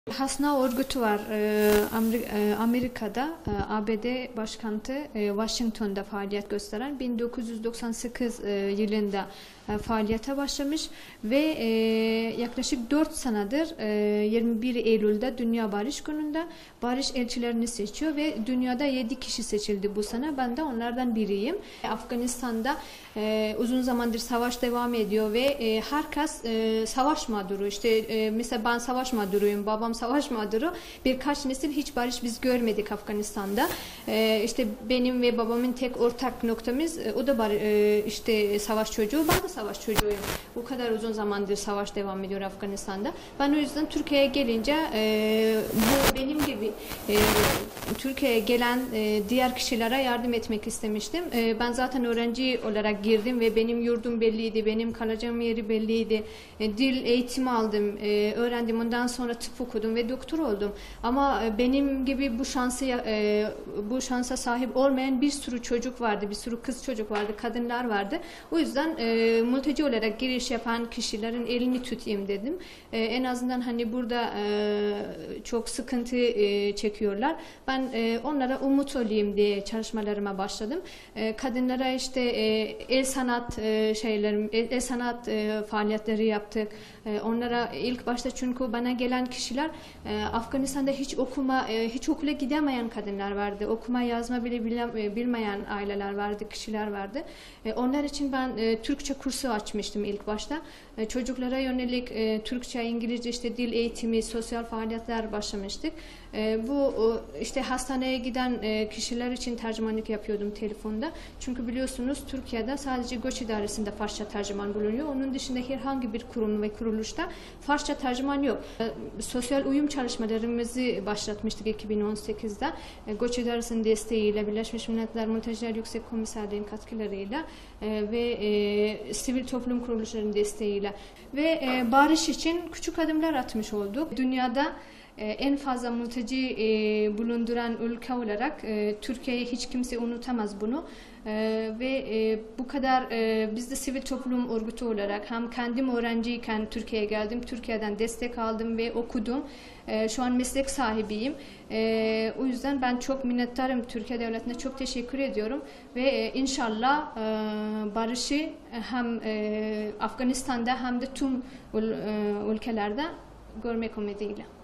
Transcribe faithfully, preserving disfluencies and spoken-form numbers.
Hasna örgütü var Amerika'da, A B D başkenti Washington'da faaliyet gösteren bin dokuz yüz doksan sekiz yılında faaliyete başlamış ve yaklaşık dört senedir yirmi bir Eylül'de Dünya Barış Günü'nde barış elçilerini seçiyor ve dünyada yedi kişi seçildi bu sene. Ben de onlardan biriyim. Afganistan'da uzun zamandır savaş devam ediyor ve herkes savaş mağduru. İşte mesela ben savaş mağduruyum, babam savaş mağduru. Birkaç nesil hiç barış biz görmedik Afganistan'da. İşte benim ve babamın tek ortak noktamız o da işte savaş çocuğu. Ben de savaş çocuğuyum. Bu kadar uzun zamandır savaş devam ediyor Afganistan'da. Ben o yüzden Türkiye'ye gelince bu benim gibi Türkiye'ye gelen diğer kişilere yardım etmek istemiştim. Ben zaten öğrenci olarak girdim ve benim yurdum belliydi, benim kalacağım yeri belliydi. Dil eğitimi aldım, öğrendim. Ondan sonra tıp okudum ve doktor oldum. Ama benim gibi bu şansı bu şansa sahip olmayan bir sürü çocuk vardı, bir sürü kız çocuk vardı, kadınlar vardı. O yüzden mülteci olarak giriş yapan kişilerin elini tutayım dedim. En azından hani burada çok sıkıntı çekiyorlar. Ben onlara umut olayım diye çalışmalarıma başladım. Kadınlara işte el sanat şeylerim, el sanat faaliyetleri yaptık. Onlara ilk başta çünkü bana gelen kişiler Afganistan'da hiç okuma, hiç okula gidemeyen kadınlar vardı. Okuma yazma bile bilmeyen aileler vardı, kişiler vardı. Onlar için ben Türkçe kursu açmıştım ilk başta. Çocuklara yönelik Türkçe, İngilizce, işte dil eğitimi, sosyal faaliyetler başlamıştık. Bu işte hastaneye giden kişiler için tercümanlık yapıyordum telefonda. Çünkü biliyorsunuz Türkiye'de sadece Göç İdaresi'nde Farsça tercüman bulunuyor. Onun dışında herhangi bir kurum ve kuruluşta Farsça tercüman yok. Sosyal uyum çalışmalarımızı başlatmıştık iki bin on sekizde. Göç İdaresi'nin desteğiyle, Birleşmiş Milletler Mülteciler Yüksek Komiserliği'nin katkılarıyla ve e, sivil toplum kuruluşlarının desteğiyle ve e, barış için küçük adımlar atmış olduk. Dünyada e, en fazla mülteci e, bulunduran ülke olarak e, Türkiye'yi hiç kimse unutamaz bunu. Ee, ve e, bu kadar e, biz de sivil toplum örgütü olarak hem kendim öğrenciyken Türkiye'ye geldim, Türkiye'den destek aldım ve okudum. E, şu an meslek sahibiyim. E, o yüzden ben çok minnettarım, Türkiye Devleti'ne çok teşekkür ediyorum ve e, inşallah e, barışı hem e, Afganistan'da hem de tüm ül, e, ülkelerde görmek ümidiyle.